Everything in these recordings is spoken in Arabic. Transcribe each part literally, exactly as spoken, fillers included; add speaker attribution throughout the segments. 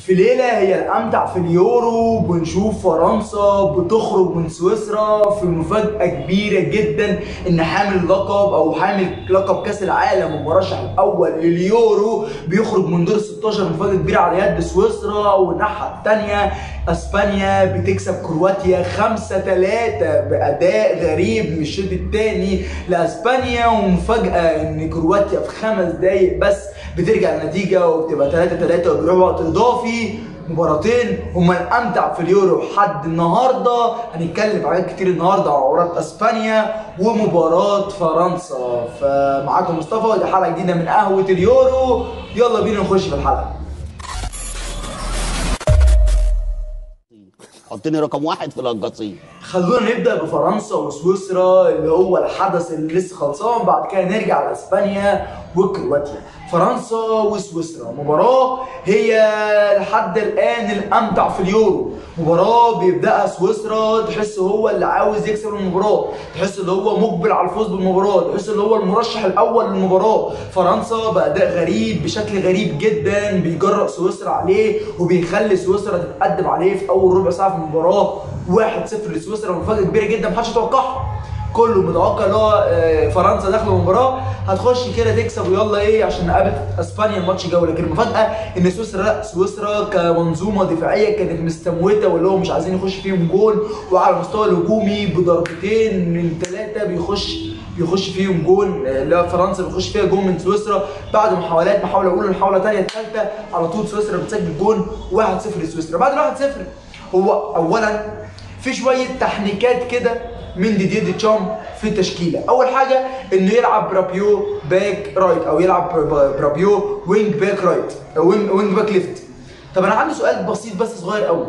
Speaker 1: في ليلة هي الأمتع في اليورو بنشوف فرنسا بتخرج من سويسرا في مفاجأة كبيرة جدا، إن حامل لقب أو حامل لقب كأس العالم والمرشح الأول لليورو بيخرج من دور ستاشر. مفاجأة كبيرة على يد سويسرا. والناحية التانية أسبانيا بتكسب كرواتيا خمسة تلاتة بأداء غريب من الشوط الثاني لأسبانيا، ومفاجأة إن كرواتيا في خمس دقايق بس بترجع النتيجة وبتبقى تلاتة تلاتة وبيروح وقت إضافي. مباراتين هما الأمتع في اليورو لحد النهارده. هنتكلم في حاجات كتير النهارده على مباراة أسبانيا ومباراة فرنسا. فمعاكم مصطفى ودي حلقة جديدة من قهوة اليورو. يلا بينا نخش في الحلقة.
Speaker 2: حطني رقم واحد في القصيم.
Speaker 1: خلونا نبدا بفرنسا وسويسرا اللي هو الحدث اللي لسه خلصان، بعد كده نرجع لاسبانيا وكرواتيا. فرنسا وسويسرا مباراه هي لحد الان الامتع في اليورو. مباراه بيبداها سويسرا تحس هو اللي عاوز يكسب المباراه، تحس ان هو مقبل على الفوز بالمباراه، تحس ان هو المرشح الاول للمباراه. فرنسا باداء غريب بشكل غريب جدا بيجرأ سويسرا عليه وبيخلي سويسرا تتقدم عليه في اول ربع ساعه في المباراه واحد صفر لسويسرا. مفاجاه كبيره جدا محدش يتوقعها. كله متوقع اللي هو فرنسا داخله المباراه هتخش كده تكسب ويلا ايه عشان نقابل اسبانيا الماتش الجاي. لكن المفاجاه ان سويسرا لا، سويسرا كمنظومه دفاعيه كانت مستموته واللي هو مش عايزين يخش فيهم جول، وعلى المستوى الهجومي بضربتين من ثلاثه بيخش بيخش فيهم جول. لا فرنسا بيخش فيها جول من سويسرا بعد محاولات، محاوله اولى محاوله ثانيه الثالثه على طول سويسرا بتسجل جول واحد صفر لسويسرا. بعد واحد صفر هو اولا في شويه تحنيكات كده من ديديه ديشام في التشكيله. اول حاجه انه يلعب برابيو باك رايت او يلعب برابيو وينج باك رايت او وينج باك ليفت. طب انا عندي سؤال بسيط بس صغير قوي.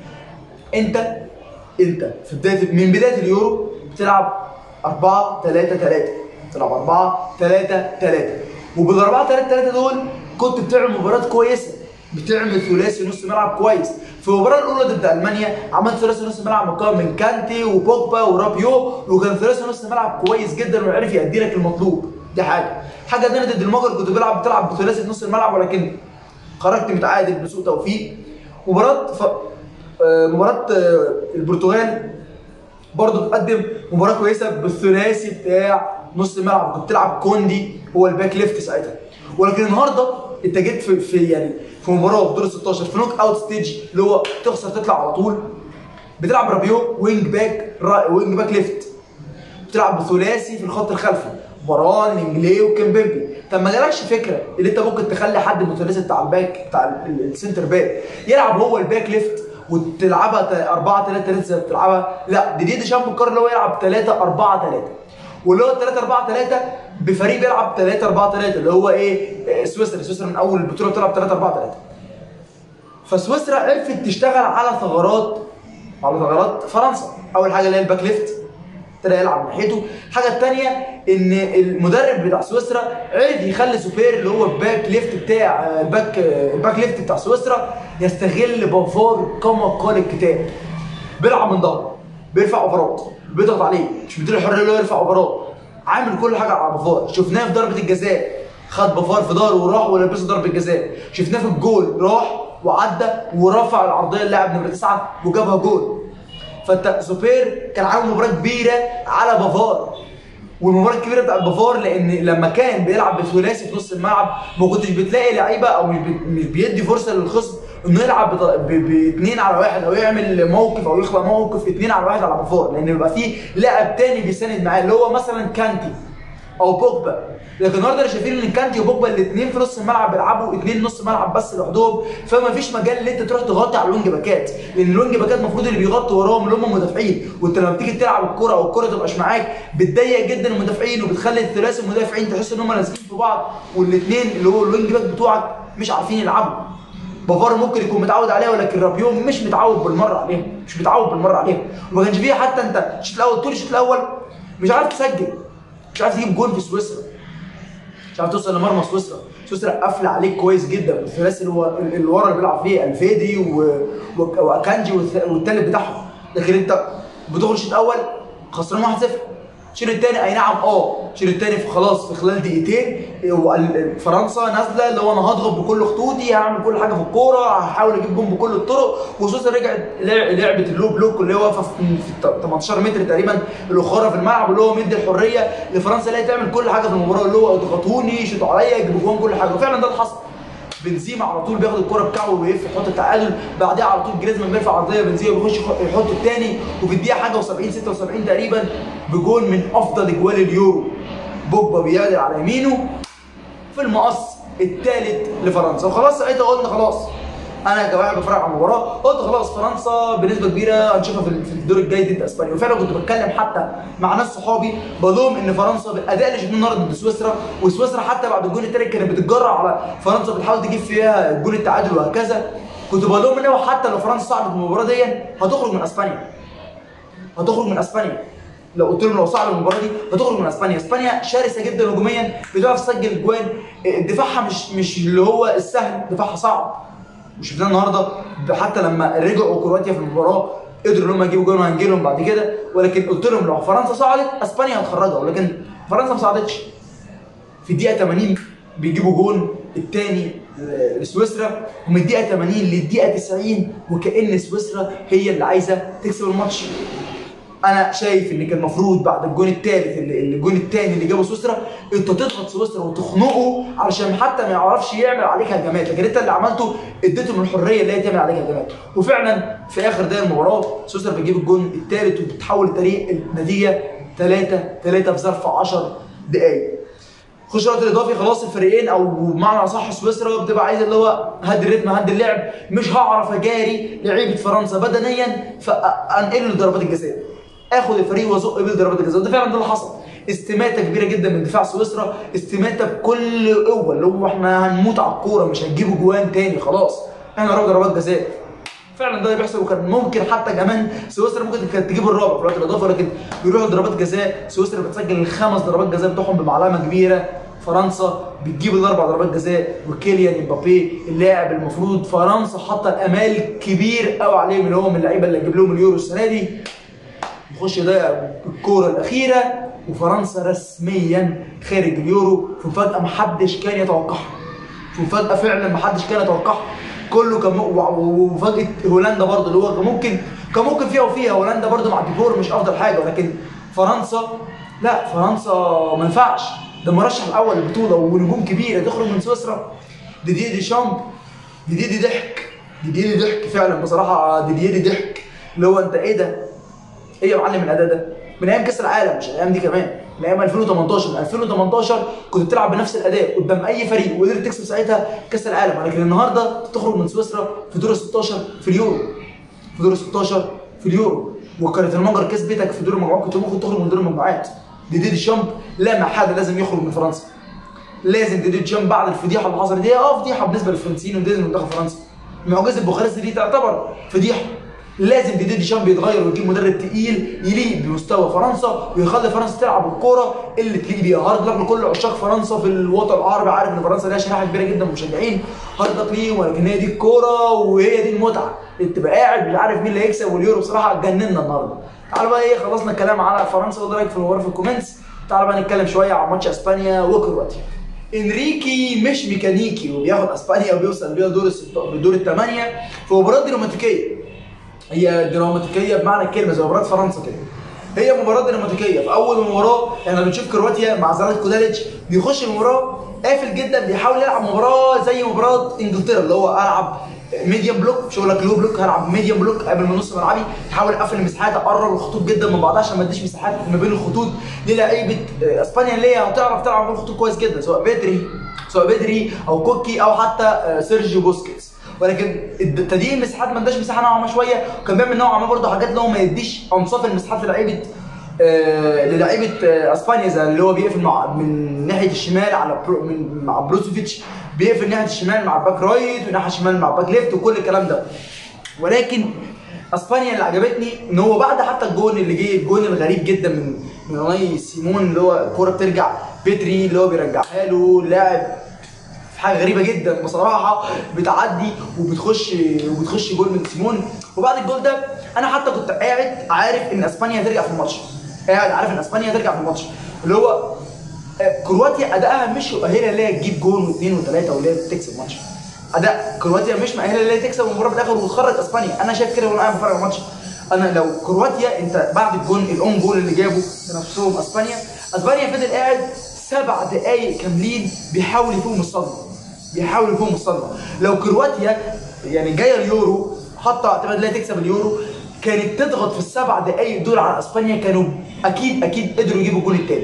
Speaker 1: انت انت في بدايه من بدايه اليورو بتلعب أربعة ثلاثة ثلاثة، بتلعب أربعة ثلاثة ثلاثة، وبال أربعة ثلاثة ثلاثة دول كنت بتعمل مباريات كويسه، بتعمل ثلاثي نص ملعب كويس. في المباراه الاولى ضد المانيا عملت ثلاثي نص ملعب مكون من كانتي وبوجبا ورابيو، وكان ثلاثي نص ملعب كويس جدا وعرف يأدي لك المطلوب. دي حاجه. حاجه ثانيه ضد المجر كنت بلعب بتلعب بثلاثي نص الملعب ولكن خرجت متعادل بسوء توفيق. مباراه ف... مباراه البرتغال برضه بتقدم مباراه كويسه بالثلاثي بتاع نص الملعب، كنت بتلعب كوندي هو الباك ليفت ساعتها. ولكن النهارده انت جيت في, في يعني في مباراه في دور ستاشر في نوك اوت ستيج اللي هو تخسر تطلع على طول، بتلعب رابيو وينج باك وينج باك ليفت، بتلعب بثلاثي في الخط الخلفي مروان لينجلي وكيمبيمبي. طب ما جالكش فكره اللي انت ممكن تخلي حد من الثلاثي بتاع الباك بتاع السنتر باك يلعب هو الباك ليفت وتلعبها أربعة ثلاثة ثلاثة زي ما بتلعبها؟ لا، ديديه ديشام مقرر اللي هو يلعب ثلاثة أربعة ثلاثة، واللي هو ثلاثة أربعة ثلاثة بفريق بيلعب ثلاثة أربعة ثلاثة اللي هو ايه سويسرا. سويسرا من اول البطوله بتلعب ثلاثة أربعة ثلاثة. فسويسرا عرفت تشتغل على ثغرات على ثغرات فرنسا. اول حاجه اللي هي الباك ليفت ابتدى يلعب ناحيته. الحاجه الثانيه ان المدرب بتاع سويسرا عرف يخلي سوبير اللي هو الباك ليفت بتاع الباك الباك ليفت بتاع سويسرا يستغل بافار كما قال الكتاب. بيلعب من ظهره، بيرفع اوفرات، بيضغط عليه، مش مديله الحريه اللي هو يرفع اوفرات، عامل كل حاجه على بافار. شفناه في ضربه الجزاء خد بافار في ظهره وراح ولبسه ضربه الجزاء. شفناه في الجول راح وعدى ورفع العرضيه اللاعب نمره تسعة وجابها جول. فانت سوبير كان عامل مباراه كبيره على بافار، والمباراه الكبيره بتاعت بافار لان لما كان بيلعب بثلاثي في نص الملعب ما كنتش بتلاقي لعيبه او مش بيدي فرصه للخصم انه يلعب باثنين على واحد او يعمل موقف او يخلق موقف اثنين على واحد على بافار، لان بيبقى فيه لاعب تاني بيساند معاه اللي هو مثلا كانتي او بوجبا. لكن النهارده شايفين ان كانتي وبوجبا الاثنين في نص الملعب بيلعبوا اثنين نص ملعب بس لوحدهم، فما فيش مجال ان انت تروح تغطي على الوينج باكات، لان الوينج باكات المفروض اللي بيغطوا وراهم اللي هم مدافعين، وانت لما بتيجي تلعب الكوره او الكوره تبقاش معاك بتضيق جدا المدافعين وبتخلي الثلاثي المدافعين تحس ان هم لازقين في بعض، والاثنين اللي هو الوينج باك بتوعك مش عارفين يلعبوا. بافار ممكن يكون متعود عليها ولكن رابيو مش متعود بالمره عليها، مش متعود بالمره عليها، وما كانش فيها حتى انت الشوط الاول طول الشوط الاول مش عارف تسجل، مش عارف تجيب جول في سويسرا، مش عارف توصل لمرمى سويسرا. سويسرا قافله عليك كويس جدا بالثلاثي اللي ورا اللي بيلعب فيه الفيدي واكانجي والثالث بتاعهم. لكن انت بتخرج الشوط الاول خسران واحد صفر الشوط الثاني اي نعم اه الشوط الثاني خلاص في خلال دقيقتين فرنسا نازله اللي هو انا هضغط بكل خطوطي، هعمل كل حاجه في الكوره، هحاول اجيب جون بكل الطرق، وسويسرا رجعت لعبه اللو بلوك اللي هو واقفه في تمنتاشر متر تقريبا الاخرى في الملعب، اللي هو مدي الحريه لفرنسا اللي هي تعمل كل حاجه في المباراه، اللي هو اضغطوني شوطوا عليا يجيبوا جون كل حاجه، وفعلا ده اللي حصل. بنزيما على طول بياخد الكره بتاعه ويلف يحط التعادل، بعدها على طول جريزمان بيرفع عرضيه بنزيما بيخش يحط الثاني، وفي الدقيقه حاجه و70 ستة وسبعين تقريبا بجون من افضل اجوال اليورو، بوجبا بيعدل على يمينه في المقص الثالث لفرنسا. وخلاص ساعتها قلنا خلاص، انا كواحد بتفرج على المباراه قلت خلاص فرنسا بنسبه كبيره هنشوفها في الدور الجاي ضد اسبانيا، وفعلا كنت بتكلم حتى مع ناس صحابي بقول لهم ان فرنسا بالاداء اللي شفناه النهارده ضد سويسرا، وسويسرا حتى بعد الجون الثالث كانت بتتجرأ على فرنسا بتحاول تجيب فيها الجون التعادل وهكذا، كنت بقول لهم ان هو حتى لو فرنسا صعدت من المباراه دي هتخرج من اسبانيا. هتخرج من اسبانيا. لو قلت لهم لو صعدوا المباراه دي هتخرج من اسبانيا، اسبانيا شرسه جدا هجوميا، بتعرف تسجل جوان، دفاعها مش مش اللي هو السهل، دفاعها صعب. وشفناه النهارده حتى لما رجعوا كرواتيا في المباراه قدروا ان هم يجيبوا جون وهنجي لهم بعد كده، ولكن قلت لهم لو فرنسا صعدت اسبانيا هتخرجها، ولكن فرنسا ما صعدتش. في الدقيقه ثمانين بيجيبوا جون الثاني لسويسرا، ومن الدقيقه ثمانين للدقيقه تسعين وكأن سويسرا هي اللي عايزه تكسب الماتش. انا شايف ان كان المفروض بعد الجون الثالث الجون الثاني اللي جابه سويسرا انت تضغط سويسرا وتخنقه علشان حتى ما يعرفش يعمل عليك هجمات، لكن انت اللي عملته اديته من الحريه اللي هي تعمل عليك هجمات. وفعلا في اخر دقيقه المباراه سويسرا بتجيب الجون الثالث وبتحول التاريخ النتيجه ثلاثة ثلاثة في ظرف عشر دقائق. خش الوقت الاضافي خلاص الفريقين او بمعنى اصح سويسرا بتبقى عايزه اللي هو هدي الريتم هدي اللعب، مش هعرف اجاري لعيبه فرنسا بدنيا فانقله لضربات الجزاء. اخد الفريق وازق بيه ضربات الجزاء، ده فعلا ده اللي حصل. استماته كبيره جدا من دفاع سويسرا، استماته بكل قوه اللي هو احنا هنموت على الكوره مش هنجيبوا جوان تاني خلاص احنا نروح ضربات جزاء. فعلا ده اللي بيحصل، وكان ممكن حتى كمان سويسرا ممكن كانت تجيب الرابع في الوقت الاضافي، لكن بيروحوا ضربات جزاء. سويسرا بتسجل الخمس ضربات جزاء بتوعهم بمعلمه كبيره، فرنسا بتجيب الاربع ضربات جزاء، وكيليان امبابي اللاعب المفروض فرنسا حاطه الامال كبير قوي عليه اللي هو من اللعيبه اللي هتجيب لهم اليورو السنه دي، يخش يضيع الكوره الاخيره وفرنسا رسميا خارج اليورو في مفاجاه محدش كان يتوقعها. في مفاجاه فعلا محدش كان يتوقعها، كله كان ومفاجاه هولندا برضه اللي هو كان ممكن كان ممكن فيها وفيها هولندا برضه مع ديكور مش افضل حاجه، ولكن فرنسا لا فرنسا ما ينفعش، ده المرشح الاول للبطوله ونجوم كبيره تخرج من سويسرا. ديدييه دي شامب ديدييه دي ضحك ديدييه دي ضحك فعلا بصراحه، ديدييه دي ضحك اللي هو انت ايه ده؟ ايه يا معلم الاداء ده؟ من ايام كاس العالم مش الايام دي كمان، من ايام ألفين وتمنتاشر، من ألفين وتمنتاشر كنت بتلعب بنفس الاداء قدام اي فريق وقدرت تكسب ساعتها كاس العالم، ولكن النهارده تخرج من سويسرا في دور ال ستاشر في اليورو. في دور ال ستاشر في اليورو، وكانت المجر كسبتك في دور المجموعات كنت ممكن تخرج من دور المجموعات. ديدييه ديشامب لا محاله لازم يخرج من فرنسا. لازم ديدييه ديشامب بعد الفضيحه اللي حصلت دي، اه فضيحه بالنسبه للفرنسيين وبالنسبه لمنتخب فرنسا. معجزه بوخارست دي تعتبر فضيحه. لازم ديدييه ديشامب يتغير ويجيب مدرب تقيل يليق بمستوى فرنسا ويخلي فرنسا تلعب الكوره اللي تليق بيها. هارد لك لكل عشاق فرنسا في الوطن العربي، عارف ان فرنسا ليها شريحه كبيره جدا من المشجعين، هارد لك ليهم، ولكن هي دي الكوره وهي دي المتعه، انت تبقى قاعد مش عارف مين اللي هيكسب. واليورو بصراحه اتجننا النهارده. تعالوا بقى ايه خلصنا الكلام على فرنسا، وايه رايك في المباراه في الكومنتس. تعالوا بقى نتكلم شويه عن ماتش اسبانيا وكرواتيا. انريكي مش ميكانيكي وبياخد اسبانيا وبيوصل بيها دور دور الثمانيه في مباراه دراماتيكيه. هي دراماتيكيه بمعنى الكلمه زي مباراه فرنسا كده. هي مباراه دراماتيكيه. في اول مباراه احنا بنشوف كرواتيا مع زلاتكو داليتش بيخش المباراه قافل جدا، بيحاول يلعب مباراه زي مباراه انجلترا اللي هو العب ميديم بلوك، مش هقول لك لو بلوك، هلعب ميديم بلوك قبل من نص ملعبي، احاول اقفل المساحات، اقرب الخطوط جدا من بعضها عشان ما اديش مساحات ما بين الخطوط للاعيبه اسبانيا اللي هي هتعرف تلعب بين الخطوط كويس جدا، سواء بدري سواء بدري او كوكي او حتى سيرجيو بوسكيتس. ولكن تضييق المساحات ما اداش مساحه نوعا ما شويه، وكان بيعمل نوعا ما برضه حاجات اللي هو ما يديش انصاف المساحات للاعيبه آه للاعيبه آه اسبانيا، زي اللي هو بيقفل مع من ناحيه الشمال على برو من مع بروزوفيتش، بيقفل ناحيه الشمال مع الباك رايت وناحيه الشمال مع الباك ليفت وكل الكلام ده. ولكن اسبانيا اللي عجبتني ان هو بعد حتى الجون اللي جه الجون الغريب جدا من من اوناي سيمون اللي هو الكوره بترجع بيدري اللي هو بيرجعها له لاعب حاجه غريبه جدا بصراحه، بتعدي وبتخش وبتخش جول من سيمون. وبعد الجول ده انا حتى كنت قاعد عارف ان اسبانيا هترجع في الماتش، قاعد عارف ان اسبانيا هترجع في الماتش، اللي هو كرواتيا ادائها مش مؤهله اللي هي تجيب جول واثنين وثلاثه واللي هي تكسب الماتش. اداء كرواتيا مش مؤهله اللي هي تكسب المباراه في الاخر وتخرج اسبانيا. انا شايف كده وانا قاعد بتفرج على الماتش. انا لو كرواتيا انت بعد الجون الاون جول اللي جابه نفسهم اسبانيا، اسبانيا فضل قاعد سبع دقائق كاملين بيحاول يفوق الصدمه، بيحاول يفوق الصدمه. لو كرواتيا يعني جايه اليورو حاطه اعتماد لا تكسب اليورو، كانت تضغط في السبع دقائق دول على اسبانيا، كانوا اكيد اكيد قدروا يجيبوا الجول الثاني.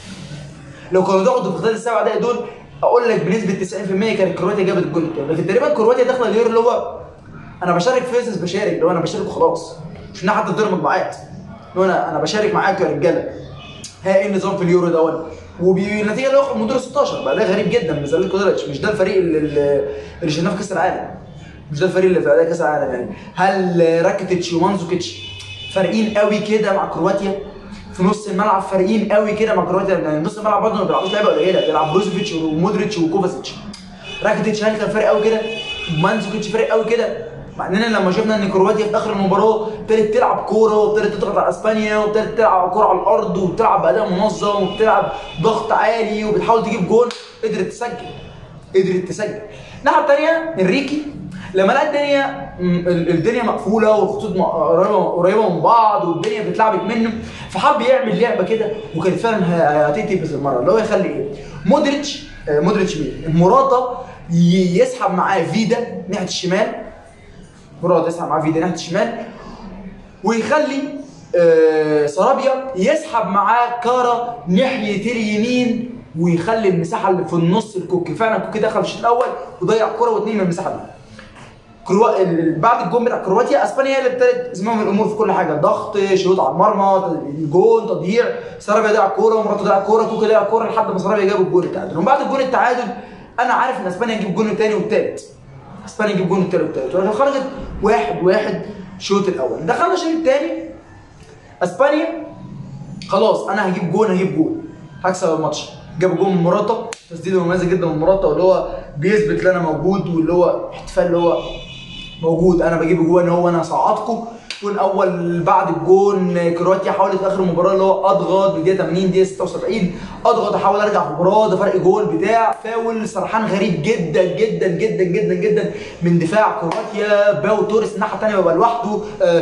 Speaker 1: لو كانوا ضغطوا في خلال السبع دقائق دول اقول لك بنسبه تسعين في المية كانت كرواتيا جابت الجول الثاني. لكن تقريبا كرواتيا داخله اليورو اللي هو انا بشارك فيزز بشارك، اللي هو انا بشارك وخلاص، مش ان حتى دور مجموعات، اللي هو انا انا بشارك معاك يا رجاله. ها ايه النظام في اليورو دوت؟ وبالنتيجه اللي يخرج من دور ستاشر بقى، ده غريب جدا بالنسبه لكودريتش. مش ده الفريق اللي اللي شفناه في كاس العالم، مش ده الفريق اللي في اداء كاس العالم. يعني هل راكيتيتش ومانزوكيتش فارقين قوي كده مع كرواتيا؟ في نص الملعب فارقين قوي كده مع كرواتيا؟ يعني نص الملعب برضه ما بيلعبوش لعيبه قليله، بيلعب بروزوفيتش ومودريتش وكوفاسيتش. راكيتيتش هل كان فارق قوي كده؟ مانزوكيتش فارق قوي كده؟ مع اننا لما شفنا ان كرواتيا في اخر المباراه ابتدت تلعب كوره وابتدت تضغط على اسبانيا وابتدت تلعب كوره على الارض وبتلعب باداء منظم وبتلعب ضغط عالي وبتحاول تجيب جول، قدرت تسجل، قدرت تسجل. الناحيه الثانيه انريكي لما لقى الدنيا الدنيا مقفوله والخطوط قريبه قريبه من بعض والدنيا بتلعبك منه، فحب يعمل لعبه كده وكانت فعلا هتأتي في المره، اللي هو يخلي ايه؟ مودريتش مودريتش مين؟ موراتا يسحب معاه فيدا ناحيه الشمال، موراتا يسحب معاه فيدا ناحيه الشمال، ويخلي آه سرابيا يسحب معاه كارا ناحيه اليمين، ويخلي المساحه اللي في النص الكوكي. فعلا الكوكي دخل الشوط الاول وضيع كوره واثنين من المساحه دي. كرو... بعد الجون بتاع كرواتيا اسبانيا هي اللي ابتدت زمام الامور في كل حاجه، ضغط، شوط على المرمى، جون، تضييع، سرابيا ضيع كوره ومراته ضيع كوره، كوكي ضيع كوره لحد ما سرابيا جاب الجون التعادل. وبعد الجون التعادل انا عارف ان اسبانيا تجيب الجون الثاني والثالث، اسبانيا تجيب الجون الثاني والثالث، ولكن خرجت واحد واحد الشوط الاول. دخلنا الشوط الثاني اسبانيا خلاص انا هجيب جون هجيب جون هكسب الماتش. جاب جون من موراتا، تسديده مميزه جدا من موراتا، واللي هو بيثبت ان انا موجود، واللي هو احتفال اللي هو موجود، انا بجيب جوان هو انا صعدكم. جون اول بعد الجون كرواتيا حاولت في اخر المباراه اللي هو اضغط بالدقيقه ثمانين دقيقه ستة وسبعين، اضغط احاول ارجع في المباراه، ده فرق جول بتاع فاول سرحان غريب جدا جدا جدا جدا جدا من دفاع كرواتيا. باو توريس الناحيه الثانيه بيبقى لوحده،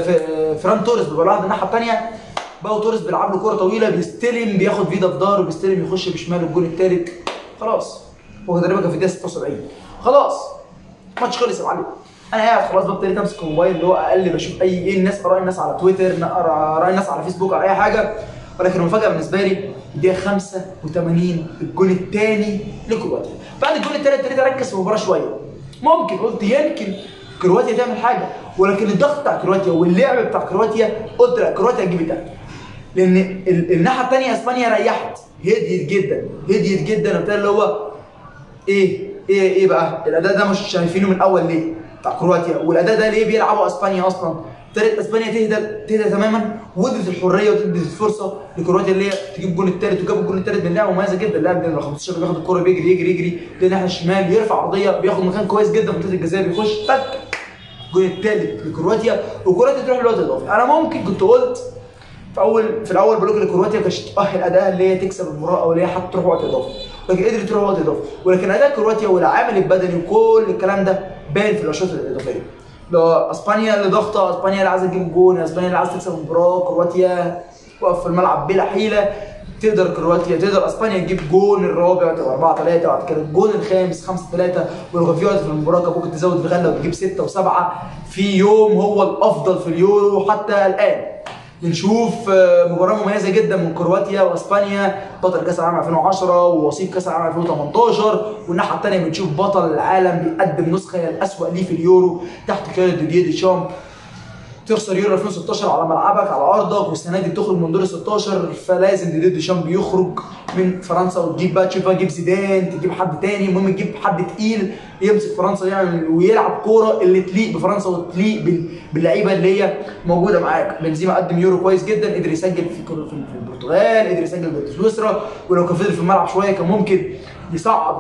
Speaker 1: فران توريس بيبقى لوحده الناحيه الثانيه، باو توريس بيلعب له كوره طويله بيستلم بياخد فيدا في ظهره بيستلم يخش بشماله الجون الثالث. خلاص هو تقريبا كان في الدقيقه ستة وسبعين، خلاص الماتش خلص يا معلم. انا قاعد خلاص بقى ابتديت امسك الموبايل اللي هو اقل بشوف اي ايه الناس، اراء الناس على تويتر، اراء الناس على فيسبوك، على اي حاجه. ولكن المفاجاه بالنسبه لي الدقيقه خمسة وثمانين الجون الثاني لكرواتيا. بعد الجون الثاني ابتديت اركز في المباراه شويه، ممكن قلت يمكن كرواتيا تعمل حاجه، ولكن الضغط بتاع كرواتيا واللعب بتاع كرواتيا قلت لا كرواتيا تجيب الثاني، لان الناحيه الثانيه اسبانيا ريحت، هديت جدا هديت جدا وبتاع اللي هو ايه ايه ايه بقى الاداء ده مش شايفينه من الاول ليه بتاع كرواتيا، والاداء ده ليه بيلعبوا اسبانيا اصلا؟ ابتدت اسبانيا تهدى تهدى تماما وادت الحريه وادت الفرصه لكرواتيا اللي هي تجيب الجون الثالث، وجاب الجون الثالث من لعبه مميزه جدا. اللاعب ده خمستاشر بياخد الكوره بيجري يجري يجري للناحيه الشمال، يرفع عرضيه بياخد مكان كويس جدا في منطقه الجزاء، بيخش تك الجون الثالث لكرواتيا، وكرواتيا تروح للوقت الاضافي. انا ممكن كنت قلت في اول في الاول بلوك لكرواتيا كانت تؤهل ادائها اللي هي تكسب المباراه او اللي هي حتى تروح وقت اضافي، لكن قدرت تروح وقت اضافي. ولكن اداء كرواتيا والعامل البدني وكل الكلام ده باين في الاشواط الاضافيه. لو اسبانيا اللي ضاغطه، اسبانيا اللي عايزه تجيب جون، اسبانيا اللي عايزه تكسب المباراه، كرواتيا واقف في الملعب بلا حيله. تقدر كرواتيا تقدر اسبانيا تجيب جون الرابع تبقى أربعة ثلاثة، وبعد كده الجون الخامس خمسة ثلاثة، ولو في وقت في المباراه كان ممكن تزود الغله وتجيب ستة وسبعة في يوم هو الافضل في اليورو حتى الان. بنشوف مباراه مميزه جدا من كرواتيا واسبانيا، بطل كاس العالم ألفين وعشرة ووصيف كاس العالم ألفين وثمانية عشر، والناحيه الثانيه بنشوف بطل العالم بيقدم نسخه الاسوء ليه في اليورو تحت قياده ديدييه ديشامب. تخسر يورو ألفين وستاشر على ملعبك على ارضك، والسنه دي بتخرج من دور ستاشر، فلازم ديدييه ديشامب يخرج من فرنسا وتجيب بقى تشوف بقى تجيب زيدان تجيب حد تاني، المهم تجيب حد تقيل يمسك فرنسا يعني ويلعب كوره اللي تليق بفرنسا وتليق باللعيبه اللي هي موجوده معاك. بنزيما قدم يورو كويس جدا، قدر يسجل في في البرتغال، قدر يسجل ضد سويسرا، ولو كان فضل في الملعب شويه كان ممكن يصعد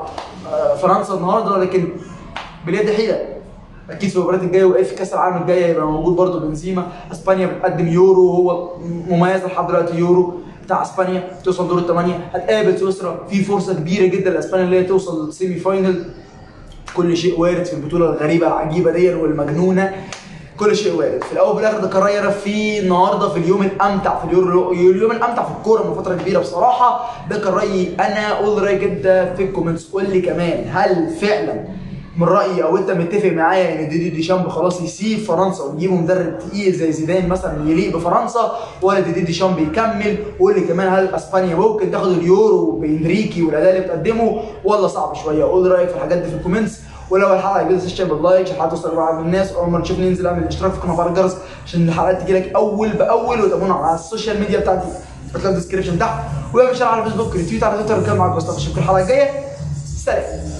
Speaker 1: فرنسا النهارده، لكن باليد حيله. اكيد في المباريات الجايه وايه في كاس العالم الجايه يبقى موجود برضه بنزيما. اسبانيا بتقدم يورو هو مميز لحد دلوقتي يورو، بتاع اسبانيا توصل دور الثمانيه، هتقابل سويسرا، في فرصه كبيره جدا لاسبانيا اللي هي توصل سيمي فاينل. كل شيء وارد في البطوله الغريبه العجيبه دي والمجنونه، كل شيء وارد. في الاول وفي الاخر ده قرار في النهارده في اليوم الامتع في اليورو، اليوم الامتع في الكوره من فتره كبيره بصراحه. ده كان رايي انا، قول رايك انت في الكومنتس. قول لي كمان هل فعلا من رايي او انت متفق معايا ان ديدي ديشامب خلاص يسيب فرنسا ونجيبوا مدرب تقيل زي زيدان مثلا يليق بفرنسا، ولا ديدي ديشامب يكمل؟ وقول لي كمان هل اسبانيا ممكن تاخد اليورو بانريكي والاداء اللي بتقدمه ولا صعب شويه؟ قول رايك في الحاجات دي في الكومنتس. ولو الحلقه عجبتك تشترك باللايك عشان الحلقه توصل لبعض الناس، اول ما نشوف ننزل اعمل اشتراك في قناه الجرس عشان الحلقات تجيلك اول باول، وتابعونا على السوشيال ميديا بتاعتي هتلاقوا الديسكربشن تحت، ولو مش على الفيسبوك ريتويت على تويتر. كان معاك مصطفى، اشوفكم الحلقه الجايه، سلام.